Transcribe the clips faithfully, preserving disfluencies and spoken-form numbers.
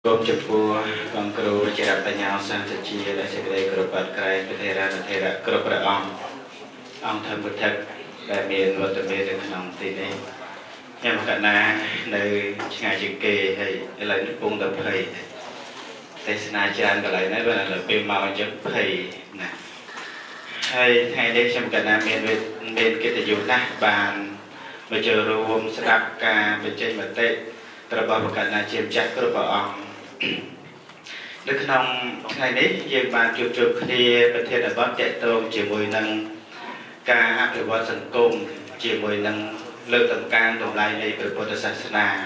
Gồm chụp của con cừu chỉ đặt tay nhau sang sẽ chia lại sẽ đây cừu bật cái cái thế ra là thế ra cừu bật ong ong thầm bật thật đại miền và tận miền được lòng thì đây nhưng mà cả na nơi ngày chữ kề hay lấy nước bông tập hay thế xin ai chán cái lấy này bên là bên màu chấm hay nè hay hay đây trong cả na miền bên bên cái thể dục ta bàn bây giờ rùm sẽ đặt cả bên trên mặt tệ rồi bảo cả na chiêm chắc cừu bật ong được nông ngày đấy dương bàn chụp chụp khiประเทศở bắc chạy tôm chỉ mùi nâng ca áp dụng vào sân cung chỉ mùi nâng lực tầm can đồng lai này từ Phật giáo na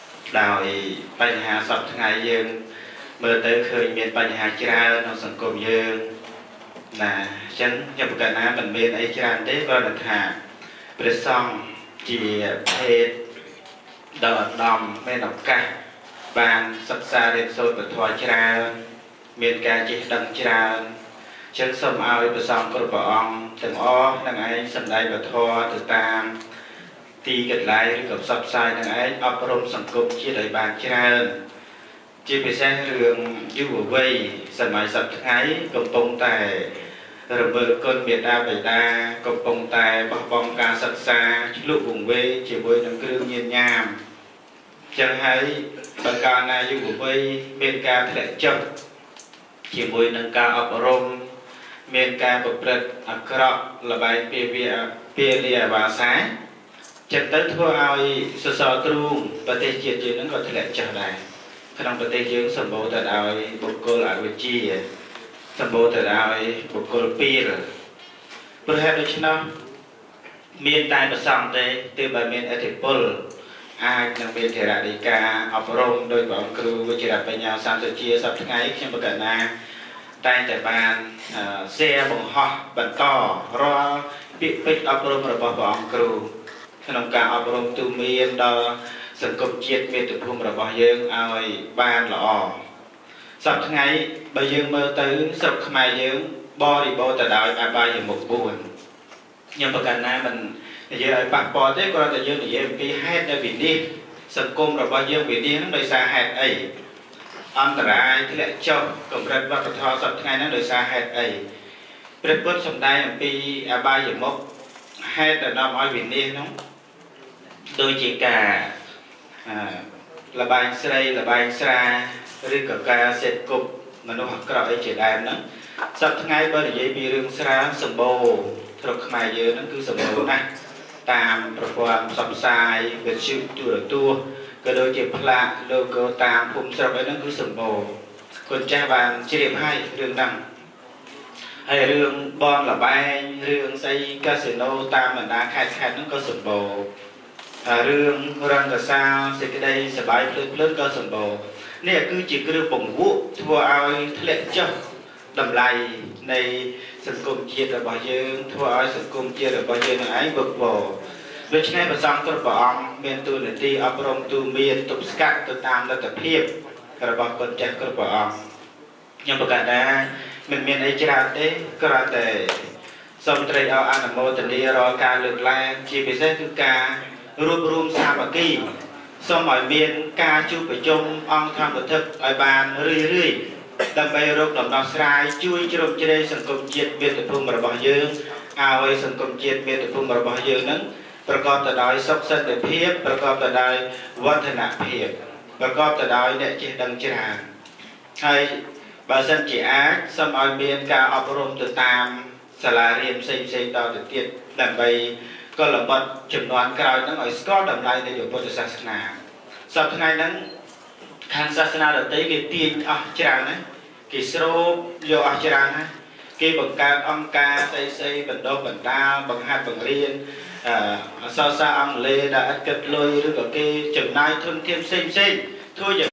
đàoបញ្ហាសពថ្ងៃយើងមើលទៅឃើញមានបញ្ហាច្រើនក្នុងសង្គមយើងណាអញ្ចឹងខ្ញុំប្រកាសថាមិនមានអីច្រើនទេគ្រាន់តែថាព្រះសង្ឃជាភេទដ៏ឧត្តមមានឱកាសបានសិក្សារៀនសូត្រពធច្រើនមានការចេះដឹងច្រើនចឹងសូមឲ្យព្រះសង្ឃគ្រប់ព្រះអង្គទាំងអស់នឹងឯងសម្ដែងពធទៅតាមទីកន្លែងឬក៏ផ្សព្វផ្សាយនឹងឯងអប់រំសង្គមជាតិឲ្យបានច្រើនជាពិសេសរឿងយុវវ័យសម័យសប្តាហ៍ថ្ងៃកំពុងតែរំលឹកគុណមេត្តាបិតាកំពុងតែបោះបង់ការសិក្សាឆ្លុះវង្វេងជាមួយនឹងគ្រឿងញៀនញ៉ាំចឹងហើយបើកាលណាយុវវ័យមានការធ្លាក់ចុះជាមួយនឹងការអប់រំមានការប្រព្រឹត្តអាក្រក់ល្បែងពាវាពាលាអាវាសាចិត្តទៅធ្វើឲ្យសសរទ្រូងប្រទេសជាតិយើងនឹងក៏ធ្លាក់ចុះដែរក្នុងប្រទេសយើងសម្បូរទៅដោយបុគ្គលអវិជ្ជាសម្បូរទៅដោយបុគ្គលពីរព្រោះហេតុដូច្នោះមានតែប្រសង់ទេទើបតែមានអធិពលអាចនឹងមានធរណីការអប់រំដោយព្រះអង្គគ្រូវិជ្ជាបញ្ញាសាស្ត្រជាសប្តាហ៍ថ្ងៃខ្ញុំប្រកាសណាតែងតែបានshareបង្ហោះបន្តរាល់ពាក្យពេចន៍អប់រំរបស់ព្រះអង្គគ្រូក្នុងការអប់រំទូមានដល់សង្គមជាតិមាតុភូមិរបស់យើងឲ្យបានល្អសប្តាហ៍ថ្ងៃបើយើងមើលទៅស្រុកខ្មែរយើងបរិបូរណ៍ទៅដោយអបាយមុខបួនខ្ញុំប្រកាសណាមិននិយាយឲ្យប៉ះពាល់ទេគ្រាន់តែយើងនិយាយអំពីហេតុដែលវិនិច្ឆ័យសង្គមរបស់យើងវិនិច្ឆ័យហ្នឹងដោយសារហេតុអីអន្តរាយធ្លាក់ចុះកម្រិតវប្បធម៌សប្តាហ៍ថ្ងៃហ្នឹងដោយសារហេតុអីព្រះពុទ្ធសម្ដែងអំពីអបាយមុខហេតុដែលនាំឲ្យវិនិច្ឆ័យហ្នឹងដូចជាការលបែងស្រីលបែងស្រាឬក៏ការសេពគប់មនុស្សអាក្រក់អីជាដើមហ្នឹងសប្តាហ៍ថ្ងៃបើនិយាយពីរឿងស្រាសម្បូរស្រុកខ្មែរយើងហ្នឹងគឺសម្បូរណាស់តាមប្រព័ន្ធផ្សព្វផ្សាយវិទ្យុទូរទស្សន៍ក៏ដូចជាផ្លាក logo តាមភូមិស្រុកអីហ្នឹងគឺសម្បូរគុណចាស់បានជ្រាបឲ្យរឿងហ្នឹងហើយរឿងបនលបែងរឿងស្អីកាស៊ីណូតាមបណ្ដាខេត្តខេត្តហ្នឹងក៏សម្បូររឿងរង្គសាលសេចក្តីសบายភ្លើភ្លើក៏សម្បូរនេះគឺជាគ្រឿងបង្វក់ធ្វើឲ្យធ្លាក់ចុះតម្លៃនៃសង្គមជាតិរបស់យើងធ្វើឲ្យសង្គមជាតិរបស់យើងនឹងឯងវឹកវរដូច្នេះព្រះសង្ឃគ្រប់ព្រះអង្គមានទូនាទីអប់រំទូមានទប់ស្កាត់ទៅតាមលទ្ធភាពរបស់គុណចាស់គ្រប់ព្រះអង្គខ្ញុំប្រកាសថាមិនមានអីច្រើនទេគ្រាន់តែសូមត្រេកអរអនុមោទនារាល់ការលើកឡើងជាពិសេសគឺការរួបរวมសាមគ្គីសូមឲ្យមានការជួបប្រជុំអង្គធម្មទិដ្ឋឲ្យបានរឿយរឿយដើម្បីរកដំណោះស្រាយជួយជ្រោមជ្រែងសង្គមជាតិមាតុភូមិរបស់យើងឲ្យសង្គមជាតិមាតុភូមិរបស់យើងនឹងប្រកបទៅដោយសុខសន្តិភាពប្រកបទៅដោយវឌ្ឍនភាពប្រកបទៅដោយអ្នកចេះដឹងច្រើនហើយបើសិនជាអាចសូមឲ្យមានការអប់រំទៅតាមសាលារៀនផ្សេងផ្សេងតទៅទៀតដើម្បីកលបុត្រចំនួនក្រោយហ្នឹងឲ្យស្គាល់តម្លៃនៃពុទ្ធសាសនាសប្តាហ៍ថ្ងៃហ្នឹងខាងសាសនាដទៃគេទាញអស់ច្រើនណាគេស្រូបយកអស់ច្រើនណាគេបង្កើតអង្គការស្អីស្អីបណ្ដុះបណ្ដាលបង្ហាត់បង្រៀនអសរសាស្ត្រអង់គ្លេសដែលឥតគិតលុយឬក៏គេចំណាយធនធានផ្សេងផ្សេងធ្វើ